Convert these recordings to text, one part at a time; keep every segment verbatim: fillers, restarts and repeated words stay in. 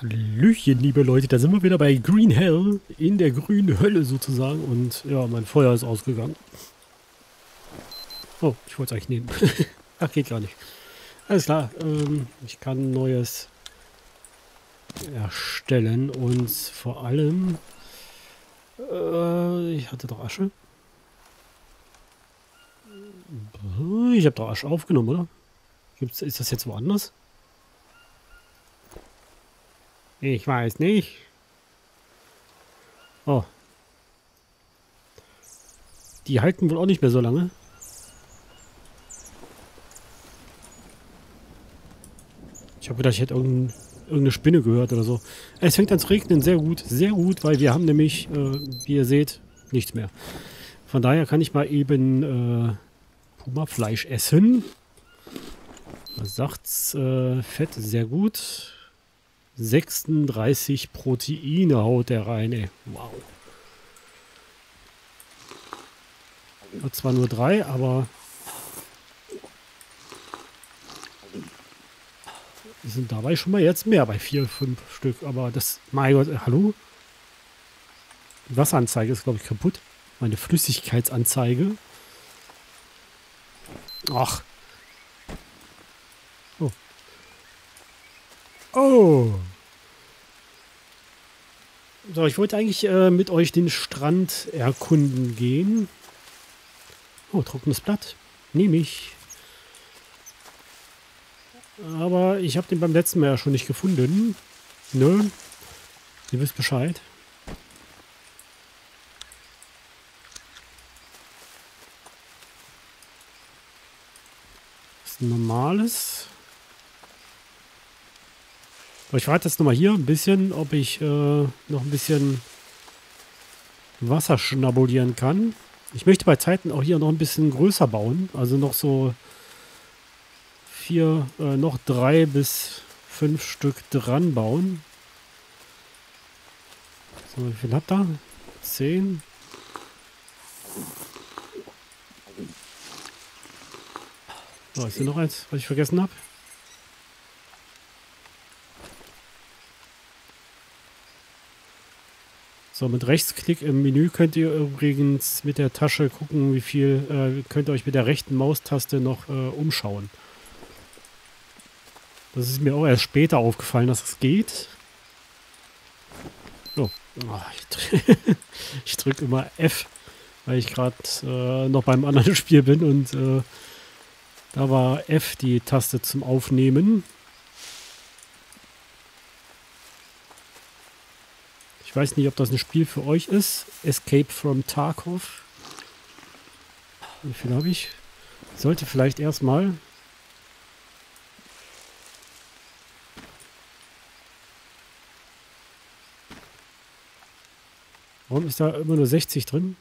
Hallöchen, liebe Leute, da sind wir wieder bei Green Hell, in der grünen Hölle sozusagen. Und ja, mein Feuer ist ausgegangen. Oh, ich wollte es eigentlich nehmen. Ach, geht gar nicht. Alles klar, ähm, ich kann Neues erstellen und vor allem, äh, ich hatte doch Asche. Ich habe doch Asche aufgenommen, oder? Gibt's, ist das jetzt woanders? Ich weiß nicht. Oh. Die halten wohl auch nicht mehr so lange. Ich habe gedacht, ich hätte irgendein, irgendeine Spinne gehört oder so. Es fängt an zu regnen, sehr gut, sehr gut, weil wir haben nämlich, äh, wie ihr seht, nichts mehr. Von daher kann ich mal eben äh, Puma-Fleisch essen. Was sagt's? Äh, Fett, sehr gut. sechsunddreißig Proteine haut der rein, ey. Wow. Hat zwar nur drei, aber sind dabei schon mal jetzt mehr bei vier, fünf Stück. Aber das, mein Gott, äh, hallo? Die Wasseranzeige ist, glaube ich, kaputt. Meine Flüssigkeitsanzeige. Ach. Oh. Oh. So, ich wollte eigentlich äh, mit euch den Strand erkunden gehen. Oh, trockenes Blatt. Nehme ich. Aber ich habe den beim letzten Mal ja schon nicht gefunden. Nö. Ihr wisst Bescheid. Das ist ein normales. Aber ich warte jetzt nochmal hier ein bisschen, ob ich äh, noch ein bisschen Wasser schnabulieren kann. Ich möchte bei Zeiten auch hier noch ein bisschen größer bauen. Also noch so vier, äh, noch drei bis fünf Stück dran bauen. So, wie viel habt ihr? Zehn. So, ist hier noch eins, was ich vergessen habe? So, mit Rechtsklick im Menü könnt ihr übrigens mit der Tasche gucken, wie viel, äh, könnt ihr euch mit der rechten Maustaste noch äh, umschauen. Das ist mir auch erst später aufgefallen, dass es geht. Oh, oh ich, dr ich drücke immer F, weil ich gerade äh, noch beim anderen Spiel bin und äh, da war F die Taste zum Aufnehmen. Ich weiß nicht, ob das ein Spiel für euch ist. Escape from Tarkov. Wie viel habe ich? Sollte vielleicht erstmal. Warum ist da immer nur sechzig drin?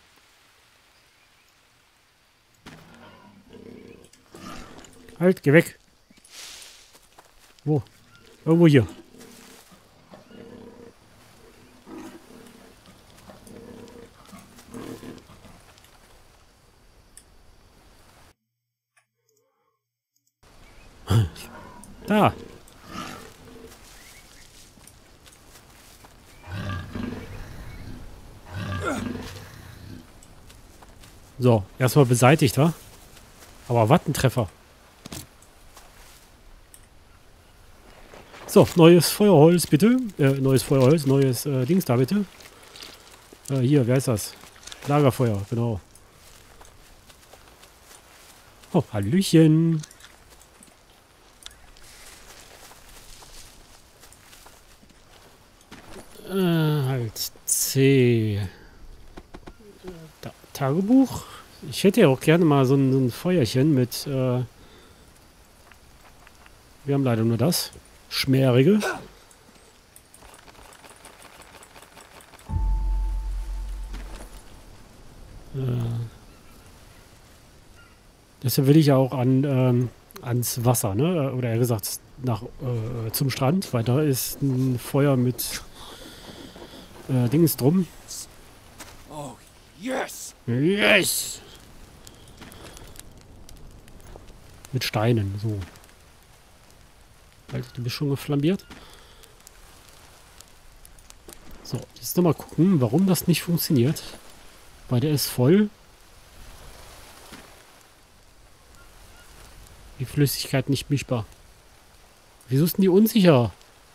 Halt, geh weg. Wo? Irgendwo hier. Da. So, erstmal beseitigt, wa? Aber was ein Treffer. So, neues Feuerholz bitte. Äh, neues Feuerholz, neues äh, Dings da bitte. Äh, hier, wer ist das? Lagerfeuer, genau. Oh, Hallöchen. Äh, halt C. Da, Tagebuch. Ich hätte ja auch gerne mal so ein, so ein Feuerchen mit. Äh, wir haben leider nur das. Schmärige. Äh, deshalb will ich ja auch an, ähm, ans Wasser, ne? Oder eher gesagt nach, äh, zum Strand, weil da ist ein Feuer mit äh, Dings drum. Oh, yes! Yes! Mit Steinen, so. Halt, du bist schon geflambiert. So, jetzt nochmal gucken, warum das nicht funktioniert. Weil der ist voll. Die Flüssigkeit nicht mischbar. Wieso ist denn die unsicher?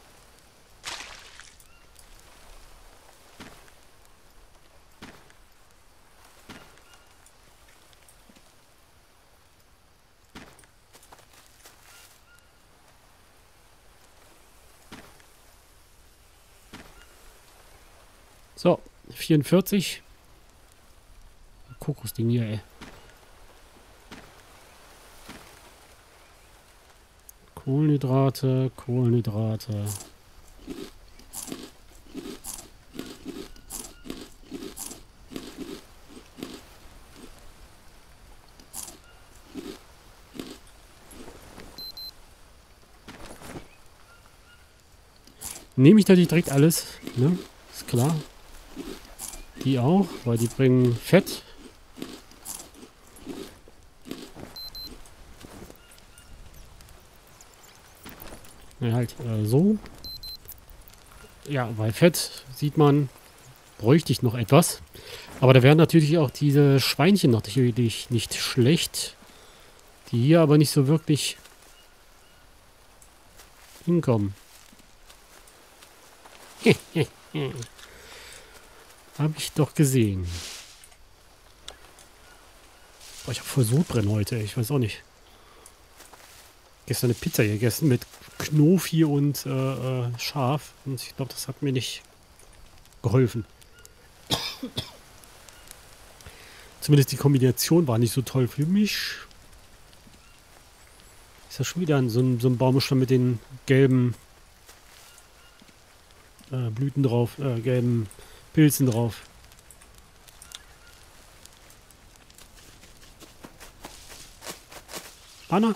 So, vierundvierzig. Kokosding hier, ey. Kohlenhydrate, Kohlenhydrate. Nehme ich natürlich direkt alles, ne? Ist klar. Die auch, weil die bringen Fett. Ja, halt äh, so. Ja, bei Fett sieht man, bräuchte ich noch etwas. Aber da wären natürlich auch diese Schweinchen noch natürlich nicht schlecht. Die hier aber nicht so wirklich hinkommen. Habe ich doch gesehen. Boah, ich habe voll Sodbrennen heute. Ich weiß auch nicht. Gestern eine Pizza gegessen mit Knofi und äh, äh, Schaf. Und ich glaube, das hat mir nicht geholfen. Zumindest die Kombination war nicht so toll für mich. Ist ja schon wieder so ein, so ein Baumstamm mit den gelben äh, Blüten drauf, äh, gelben Pilzen drauf. Anna?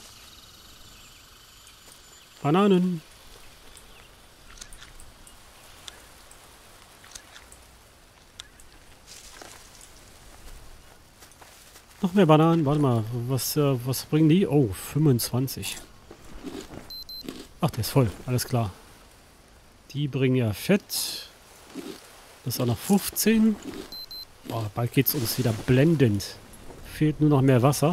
Bananen. Noch mehr Bananen. Warte mal. Was, äh, was bringen die? Oh, fünfundzwanzig. Ach, der ist voll. Alles klar. Die bringen ja Fett. Das ist auch noch fünfzehn. Oh, bald geht es uns wieder blendend. Fehlt nur noch mehr Wasser.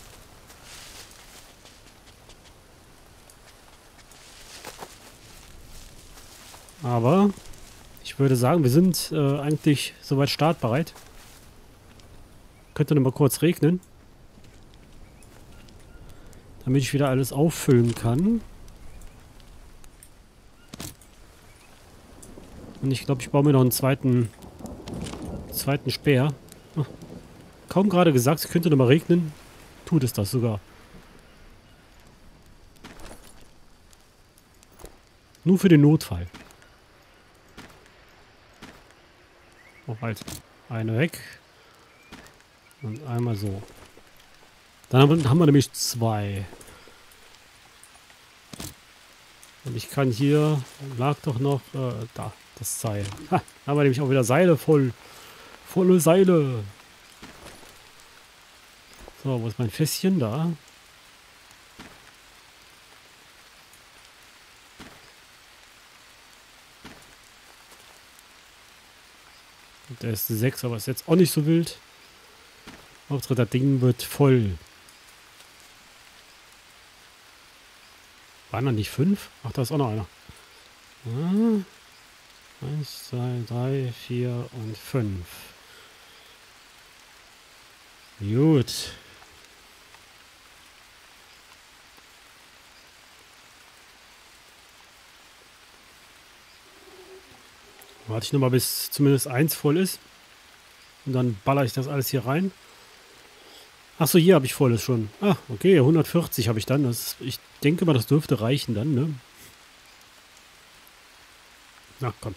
Aber ich würde sagen, wir sind äh, eigentlich soweit startbereit. Könnte noch mal kurz regnen. Damit ich wieder alles auffüllen kann. Und ich glaube, ich baue mir noch einen zweiten, zweiten Speer. Oh, kaum gerade gesagt, es könnte noch mal regnen. Tut es das sogar. Nur für den Notfall. Oh, halt. Eine weg. Und einmal so. Dann haben wir, haben wir nämlich zwei. Und ich kann hier, lag doch noch, äh, da, das Seil. Ha, haben wir nämlich auch wieder Seile voll. Volle Seile. So, wo ist mein Fässchen? Da. Und der ist sechs, aber ist jetzt auch nicht so wild. Hauptsache, das Ding wird voll. Waren noch nicht fünf? Ach, da ist auch noch einer. Ah, eins, zwei, drei, vier und fünf. Gut. Warte ich nochmal, bis zumindest eins voll ist. Und dann baller ich das alles hier rein. Achso, hier habe ich volles schon. Ah, okay, hundertvierzig habe ich dann. Das, ich denke mal, das dürfte reichen dann, ne? Na, komm.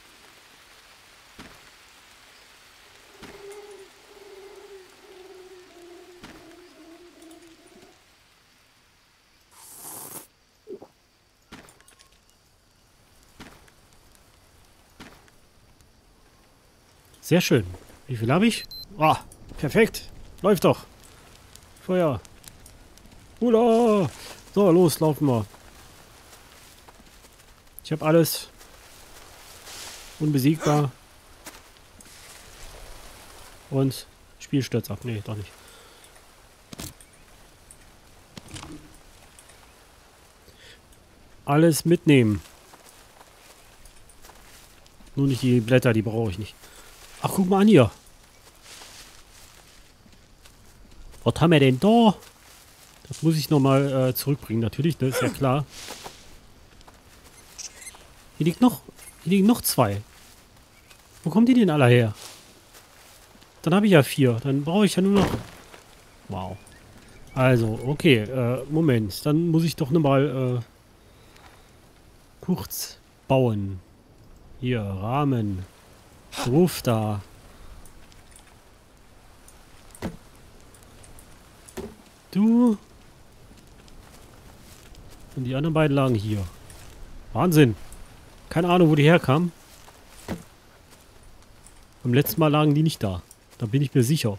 Sehr schön. Wie viel habe ich? Oh, perfekt. Läuft doch. Feuer. Hula. So, los, laufen wir. Ich habe alles. Unbesiegbar. Und Spiel stürzt ab. Nee, doch nicht. Alles mitnehmen. Nur nicht die Blätter, die brauche ich nicht. Ach, guck mal an hier. Was haben wir denn da? Das muss ich nochmal äh, zurückbringen, natürlich, das ist ja klar. Hier liegt noch, hier liegen noch zwei. Wo kommen die denn alle her? Dann habe ich ja vier. Dann brauche ich ja nur noch... Wow. Also, okay, äh, Moment. Dann muss ich doch nochmal äh, kurz bauen. Hier, Rahmen. Ruf da. Du. Und die anderen beiden lagen hier. Wahnsinn. Keine Ahnung, wo die herkamen. Beim letzten Mal lagen die nicht da. Da bin ich mir sicher.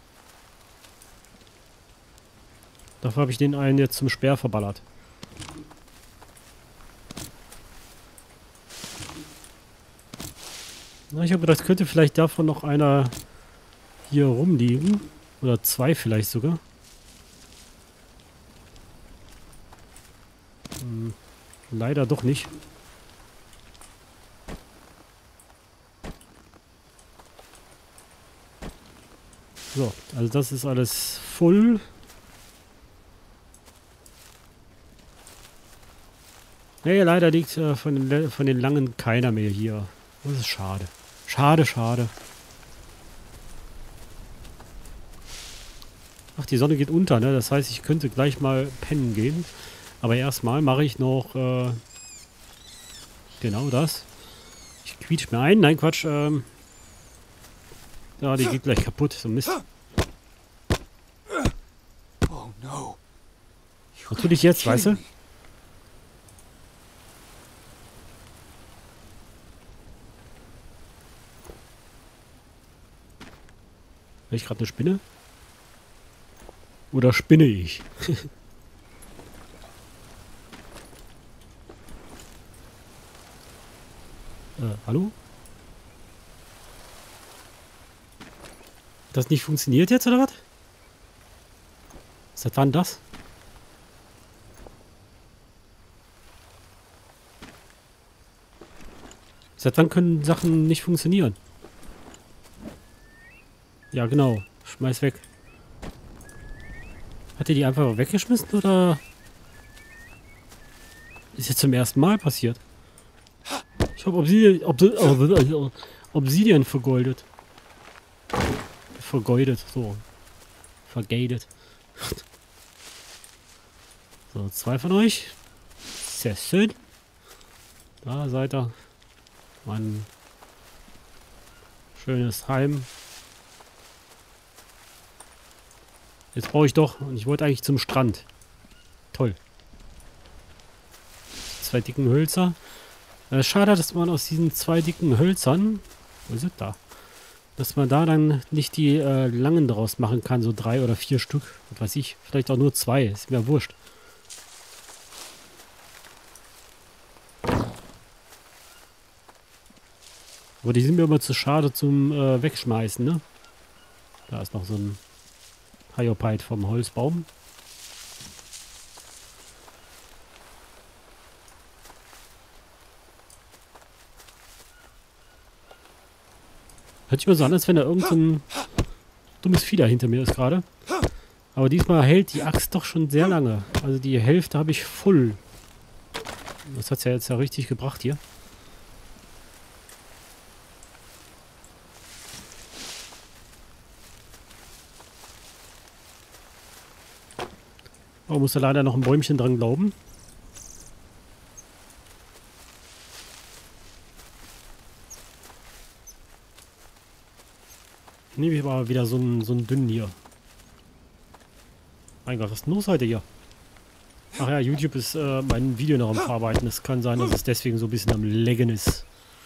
Dafür habe ich den einen jetzt zum Speer verballert. Na, ich hoffe, das könnte vielleicht davon noch einer hier rumliegen. Oder zwei vielleicht sogar. Hm, leider doch nicht. So, also das ist alles voll. Nee, leider liegt äh, von, den, von den langen keiner mehr hier. Das ist schade. Schade, schade. Ach, die Sonne geht unter, ne? Das heißt, ich könnte gleich mal pennen gehen. Aber erstmal mache ich noch äh, genau das. Ich quietsch mir ein. Nein, Quatsch. Ähm, ja, die geht gleich kaputt. So Mist. Oh no. Natürlich jetzt, weißt du? Habe ich gerade eine Spinne? Oder spinne ich? äh, hallo? Hat das nicht funktioniert jetzt, oder was? Seit wann das? Seit wann können Sachen nicht funktionieren? Ja, genau. Schmeiß weg. Hat ihr die einfach weggeschmissen, oder? Ist jetzt zum ersten Mal passiert. Ich habe Obsidian, Obsidian, Obsidian vergoldet. Vergeudet, so. Vergeudet. So, zwei von euch. Sehr schön. Da seid ihr. Mein schönes Heim. Jetzt brauche ich doch, und ich wollte eigentlich zum Strand. Toll. Zwei dicken Hölzer. Äh, schade, dass man aus diesen zwei dicken Hölzern, wo ist es da? Dass man da dann nicht die äh, langen daraus machen kann, so drei oder vier Stück. Was weiß ich, vielleicht auch nur zwei, ist mir wurscht. Aber die sind mir immer zu schade zum äh, Wegschmeißen, ne? Da ist noch so ein Hyopite vom Holzbaum. Hört sich mal so an, als wenn da irgendein dummes Vieh da hinter mir ist gerade. Aber diesmal hält die Axt doch schon sehr lange. Also die Hälfte habe ich voll. Das hat es ja jetzt ja richtig gebracht hier. Oh, muss da leider noch ein Bäumchen dran glauben. Nehme ich aber wieder so einen, so einen dünnen hier. Mein Gott, was ist denn los heute hier? Ach ja, YouTube ist äh, mein Video noch am Verarbeiten. Es kann sein, dass es deswegen so ein bisschen am Laggen ist.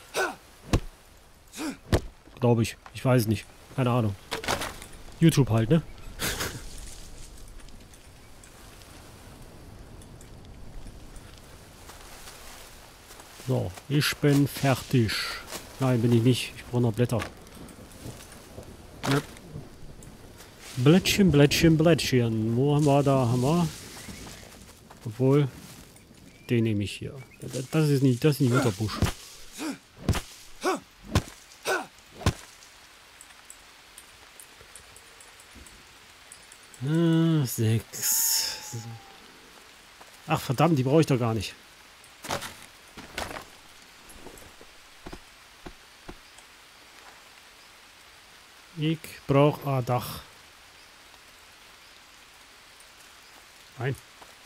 Glaube ich. Ich weiß es nicht. Keine Ahnung. YouTube halt, ne? So, ich bin fertig. Nein, bin ich nicht. Ich brauche noch Blätter. Blättchen, Blättchen, Blättchen. Wo haben wir da? Haben wir. Obwohl, den nehme ich hier. Das ist nicht, das ist nicht guter Busch. Äh, sechs. Ach verdammt, die brauche ich doch gar nicht. Ich brauche ein Dach. Nein.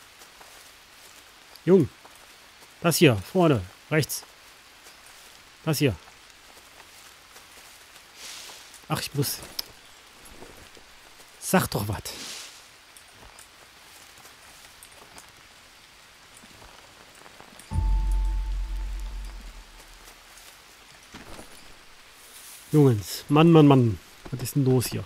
Jung. Das hier, vorne, rechts. Das hier. Ach, ich muss... Sag doch was. Jungens, Mann, Mann, Mann. Was ist denn los hier?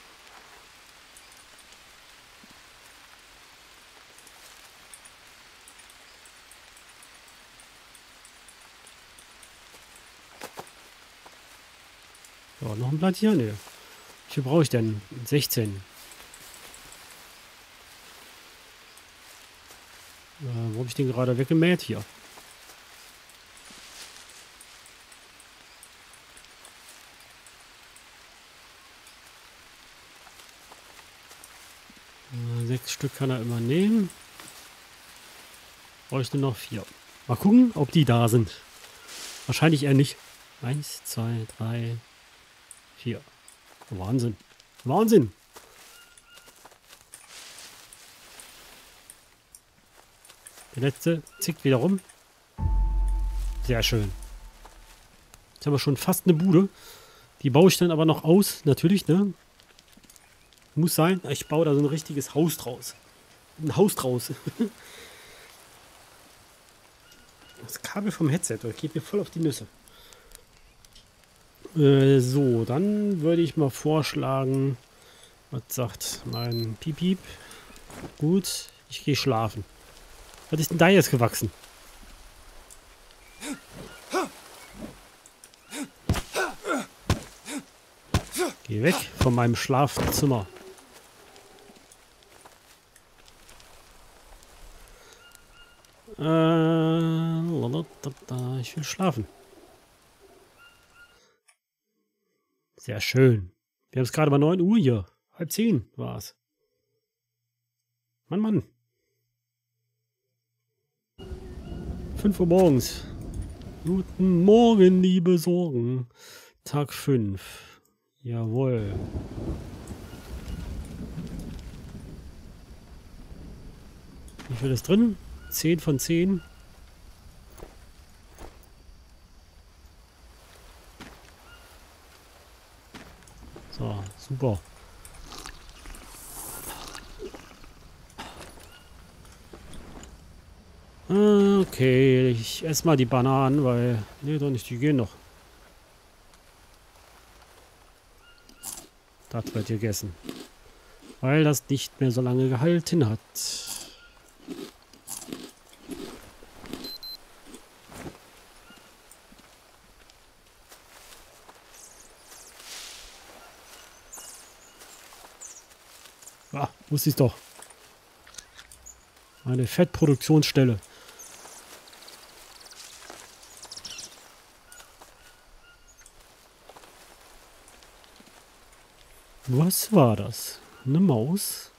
So, noch ein Blatt hier? Ne. Wie viel brauche ich denn? sechzehn. Äh, wo habe ich den gerade weggemäht? Hier. Äh, sechs Stück kann er immer nehmen. Brauche ich nur noch vier. Mal gucken, ob die da sind. Wahrscheinlich eher nicht. Eins, zwei, drei, vier. Wahnsinn. Wahnsinn. Der letzte zickt wieder rum. Sehr schön. Jetzt haben wir schon fast eine Bude. Die baue ich dann aber noch aus. Natürlich, ne? Muss sein. Ich baue da so ein richtiges Haus draus. Ein Haus draus. Das Kabel vom Headset. Das geht mir voll auf die Nüsse. Äh, so, dann würde ich mal vorschlagen, was sagt mein Piep Piep? Gut, ich gehe schlafen. Was ist denn da jetzt gewachsen? Geh weg von meinem Schlafzimmer. Äh, ich will schlafen. Sehr schön. Wir haben es gerade mal neun Uhr hier. Halb zehn war es. Mann, Mann. fünf Uhr morgens. Guten Morgen, liebe Sorgen. Tag fünf. Jawohl. Wie viel ist drin? zehn von zehn. So, super. Okay, ich esse mal die Bananen, weil... Ne, doch nicht, die gehen noch. Das wird gegessen. Weil das nicht mehr so lange gehalten hat. Ah, wusste ich doch. Eine Fettproduktionsstelle. Was war das? Eine Maus?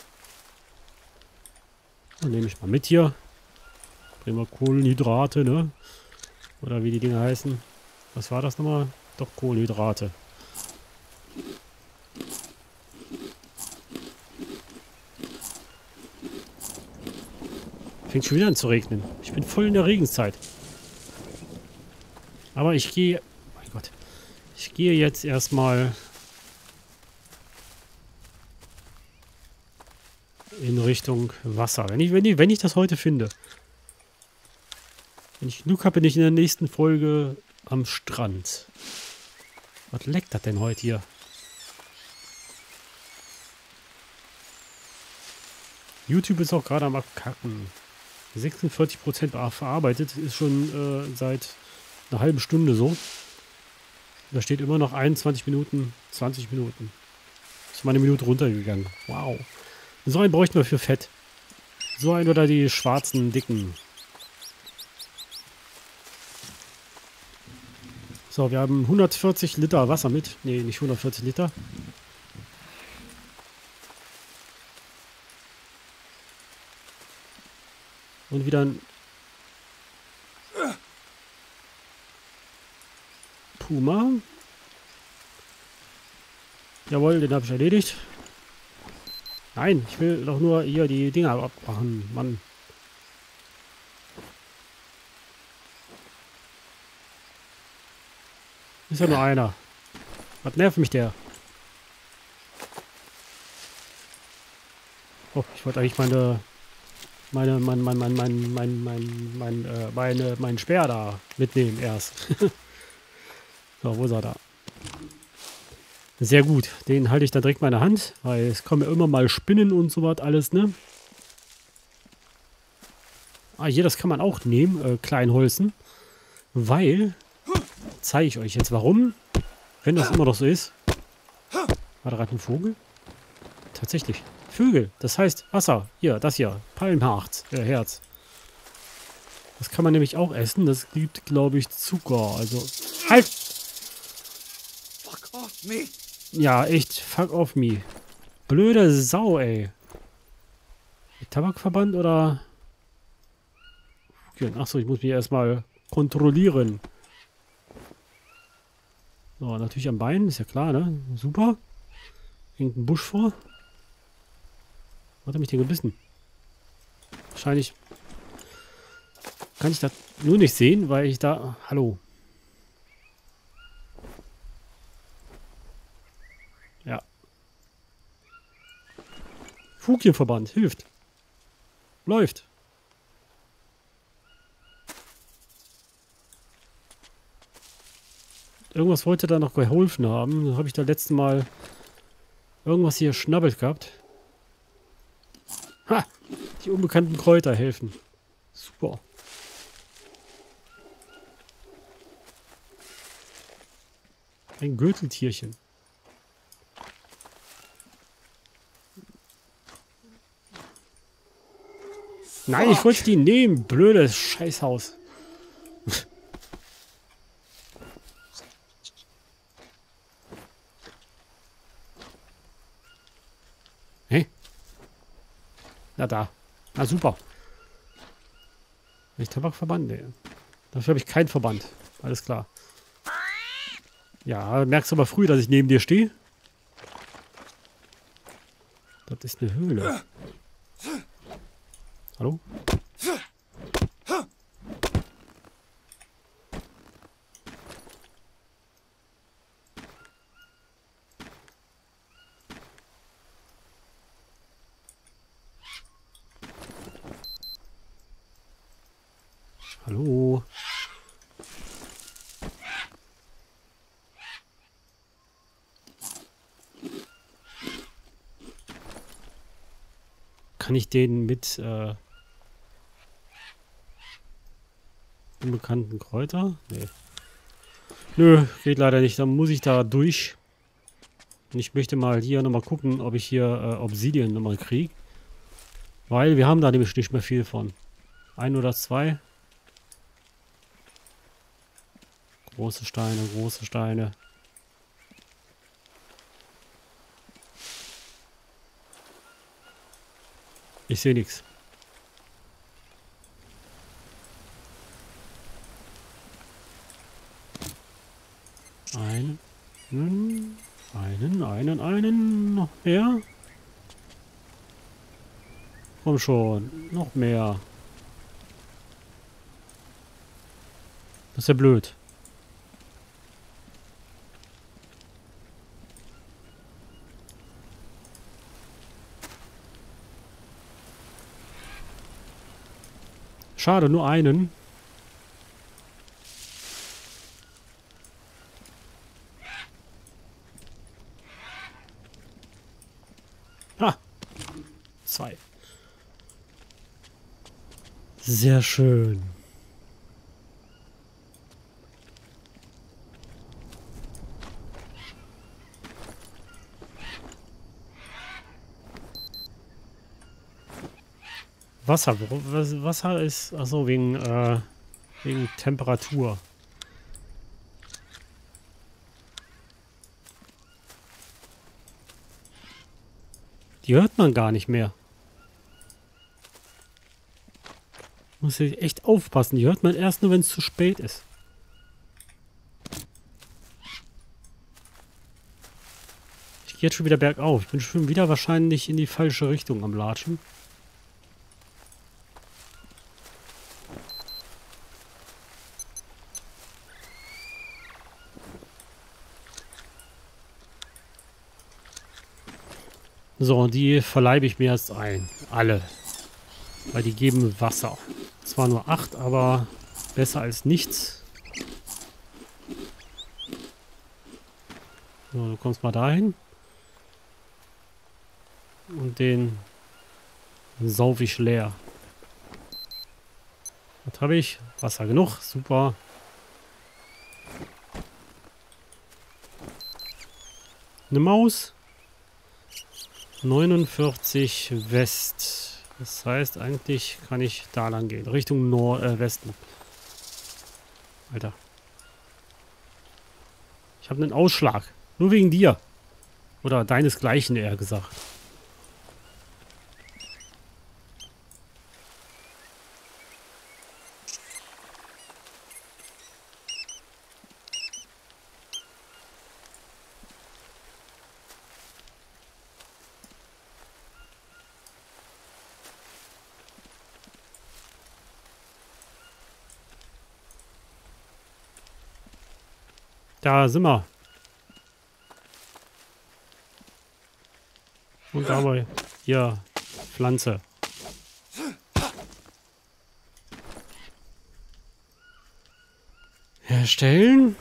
Dann nehme ich mal mit hier. Bringen wir Kohlenhydrate, ne? Oder wie die Dinge heißen. Was war das nochmal? Doch, Kohlenhydrate. Fängt schon wieder an zu regnen. Ich bin voll in der Regenszeit. Aber ich gehe... Mein Gott. Ich gehe jetzt erstmal... in Richtung Wasser. Wenn ich, wenn ich, wenn ich das heute finde. Wenn ich Glück habe, bin ich in der nächsten Folge am Strand. Was leckt das denn heute hier? YouTube ist auch gerade am Abkacken. sechsundvierzig Prozent verarbeitet. Ist schon äh, seit einer halben Stunde so. Da steht immer noch einundzwanzig Minuten, zwanzig Minuten. Ist mal eine Minute runtergegangen. Wow. So einen bräuchten wir für Fett. So einen oder die schwarzen, dicken. So, wir haben hundertvierzig Liter Wasser mit. Nee, nicht hundertvierzig Liter. Und wieder ein Puma. Jawohl, den habe ich erledigt. Nein, ich will doch nur hier die Dinger abmachen, Mann. Ist ja nur einer. Was nervt mich der? Oh, ich wollte eigentlich meine, meine, mein, mein, mein, mein, mein, mein, mein, äh, meine, meinen Speer da mitnehmen erst. So, wo ist er da? Sehr gut. Den halte ich dann direkt in meiner Hand, weil es kommen ja immer mal Spinnen und so was alles, ne? Ah, hier, das kann man auch nehmen, äh, Kleinholzen. Weil, zeige ich euch jetzt warum, wenn das immer noch so ist. War da gerade ein Vogel? Tatsächlich. Vögel, das heißt Wasser. Hier, das hier. Palmharz, äh, Herz. Das kann man nämlich auch essen. Das gibt, glaube ich, Zucker. Also, halt! Fuck off me. Ja, echt, fuck off me. Blöde Sau, ey. Tabakverband oder? Achso, ich muss mich erstmal kontrollieren. So, natürlich am Bein, ist ja klar, ne? Super. Irgendein Busch vor. Hat er mich denn gebissen? Wahrscheinlich kann ich das nur nicht sehen, weil ich da... Hallo. Ja. Fugienverband, hilft. Läuft. Irgendwas wollte da noch geholfen haben. Dann habe ich da letzte Mal irgendwas hier schnabbelt gehabt. Ha! Die unbekannten Kräuter helfen. Super. Ein Gürteltierchen. Nein, ich wollte die nehmen. Blödes Scheißhaus. Hä? Na da. Na super. Nicht Tabakverband? Nee. Dafür habe ich keinen Verband. Alles klar. Ja, merkst du aber früh, dass ich neben dir stehe? Das ist eine Höhle. Hallo? Hallo? Kann ich den mit äh, unbekannten Kräuter? Nee. Nö, geht leider nicht. Dann muss ich da durch. Und ich möchte mal hier nochmal gucken, ob ich hier äh, Obsidian nochmal kriege. Weil wir haben da nämlich nicht mehr viel von. Ein oder zwei. Große Steine, große Steine. Ich sehe nichts. Einen, einen, einen, einen, noch mehr. Komm schon, noch mehr. Das ist ja blöd. Schade, nur einen. Ah, zwei. Sehr schön. Wasser. Wasser ist, achso, wegen, äh, wegen Temperatur. Die hört man gar nicht mehr. Muss ich echt aufpassen. Die hört man erst nur, wenn es zu spät ist. Ich gehe jetzt schon wieder bergauf. Ich bin schon wieder wahrscheinlich in die falsche Richtung am Latschen. So, die verleibe ich mir jetzt ein. Alle. Weil die geben Wasser. Zwar nur acht, aber besser als nichts. So, du kommst mal dahin. Und den sauf ich leer. Was habe ich? Wasser genug. Super. Eine Maus. neunundvierzig West. Das heißt, eigentlich kann ich da lang gehen. Richtung Nord äh, Westen. Alter. Ich habe einen Ausschlag. Nur wegen dir. Oder deinesgleichen, eher gesagt. Da sind wir. Und dabei, ja, Pflanze. Herstellen.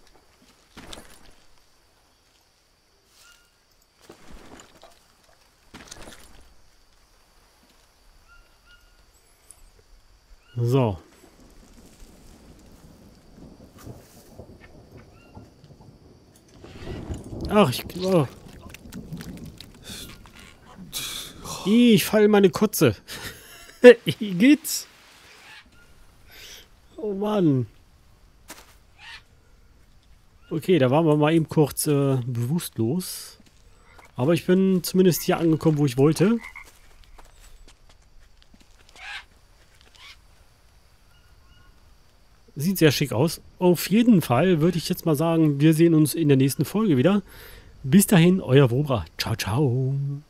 So. Ach, ich... Oh. Ich falle in meine Kotze. Geht's? Oh Mann. Okay, da waren wir mal eben kurz äh, bewusstlos. Aber ich bin zumindest hier angekommen, wo ich wollte. Sieht sehr schick aus. Auf jeden Fall würde ich jetzt mal sagen, wir sehen uns in der nächsten Folge wieder. Bis dahin, euer Wobra. Ciao, ciao.